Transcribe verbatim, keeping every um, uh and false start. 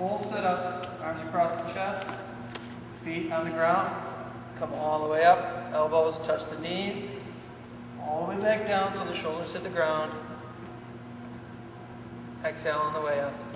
full sit-up, arms across the chest, feet on the ground, come all the way up, elbows touch the knees, all the way back down so the shoulders hit the ground. Exhale on the way up.